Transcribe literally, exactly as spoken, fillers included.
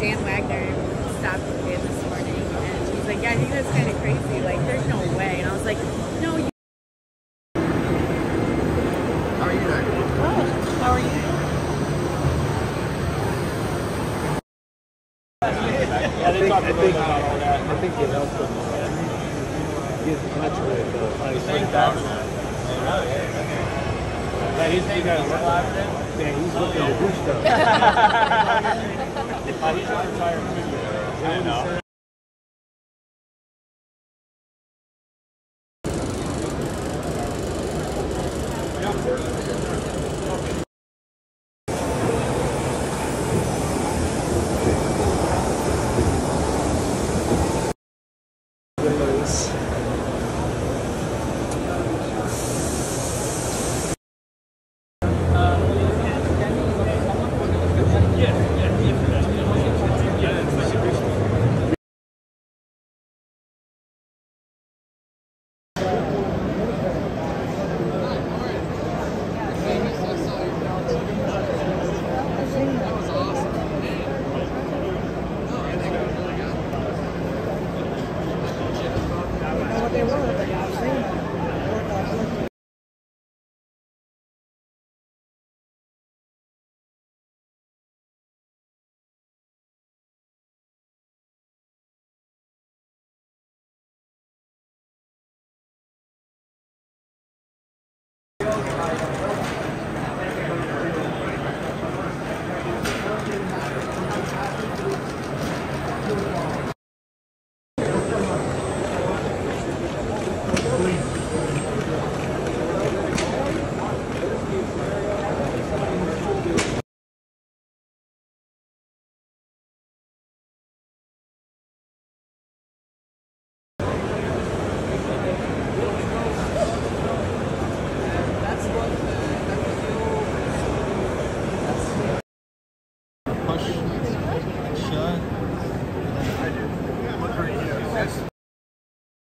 Dan Wagner stopped in this morning, and she's like, yeah, I think that's kind of crazy. Like, there's no way. And I was like, no, you. How are you doing? Good. How are you? Yeah, they talked a little bit about all that. I think it helps them get in touch with uh, You think that? Yeah, he's he got a work life in it. yeah, he's looking to do stuff. Uh, he's not retired. I know. Yeah.